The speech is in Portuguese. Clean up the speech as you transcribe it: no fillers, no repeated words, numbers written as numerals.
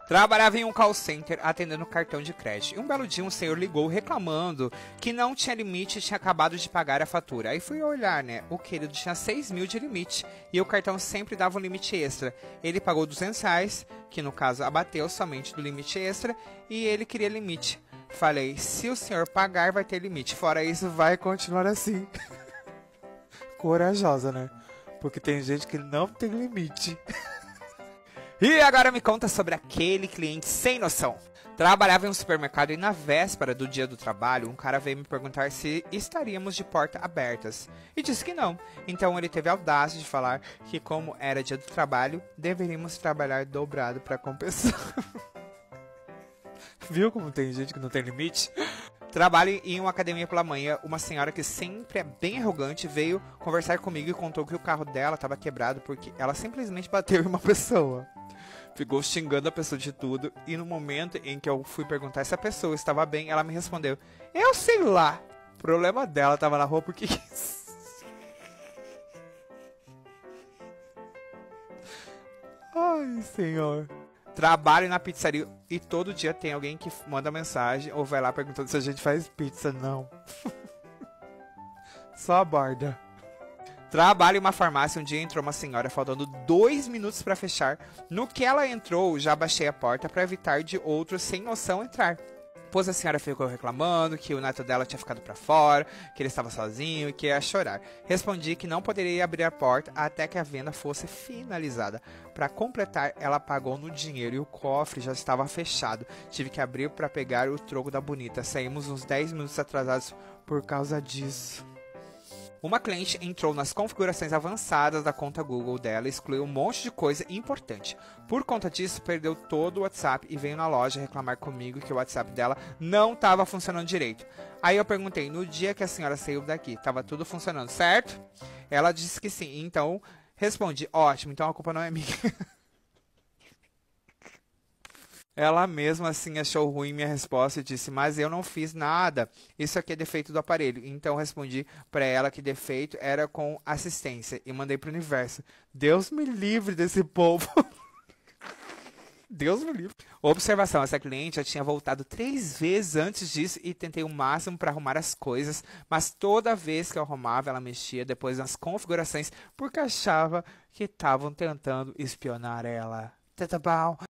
Trabalhava em um call center atendendo cartão de crédito. E um belo dia um senhor ligou reclamando que não tinha limite e tinha acabado de pagar a fatura. Aí fui olhar, né? O querido tinha 6 mil de limite e o cartão sempre dava um limite extra. Ele pagou R$ 200, que no caso abateu somente do limite extra, e ele queria limite. Falei, se o senhor pagar vai ter limite, fora isso vai continuar assim. Corajosa, né? Porque tem gente que não tem limite. E agora me conta sobre aquele cliente sem noção. Trabalhava em um supermercado e na véspera do dia do trabalho, um cara veio me perguntar se estaríamos de porta abertas. E disse que não. Então ele teve a audácia de falar que como era dia do trabalho, deveríamos trabalhar dobrado para compensar. Viu como tem gente que não tem limite? Trabalho em uma academia pela manhã, uma senhora que sempre é bem arrogante veio conversar comigo e contou que o carro dela estava quebrado porque ela simplesmente bateu em uma pessoa. Ficou xingando a pessoa de tudo e no momento em que eu fui perguntar se a pessoa estava bem, ela me respondeu, eu sei lá, o problema dela estava na rua porque quis. Ai, senhor. Trabalho na pizzaria e todo dia tem alguém que manda mensagem ou vai lá perguntando se a gente faz pizza. Não. Só aborda. Trabalho em uma farmácia, um dia entrou uma senhora faltando 2 minutos para fechar. No que ela entrou, já baixei a porta para evitar de outros sem noção entrar. Pois a senhora ficou reclamando que o neto dela tinha ficado para fora, que ele estava sozinho e que ia chorar. Respondi que não poderia abrir a porta até que a venda fosse finalizada. Para completar, ela pagou no dinheiro e o cofre já estava fechado. Tive que abrir para pegar o troco da bonita. Saímos uns 10 minutos atrasados por causa disso. Uma cliente entrou nas configurações avançadas da conta Google dela e excluiu um monte de coisa importante. Por conta disso, perdeu todo o WhatsApp e veio na loja reclamar comigo que o WhatsApp dela não estava funcionando direito. Aí eu perguntei, no dia que a senhora saiu daqui, estava tudo funcionando, certo? Ela disse que sim, então respondi, ótimo, então a culpa não é minha. Ela mesma assim achou ruim minha resposta e disse, mas eu não fiz nada, isso aqui é defeito do aparelho. Então respondi para ela que defeito era com assistência e mandei para o universo. Deus me livre desse povo. Deus me livre. Observação, essa cliente já tinha voltado 3 vezes antes disso e tentei o máximo para arrumar as coisas, mas toda vez que eu arrumava ela mexia depois nas configurações porque achava que estavam tentando espionar ela. Teta bom.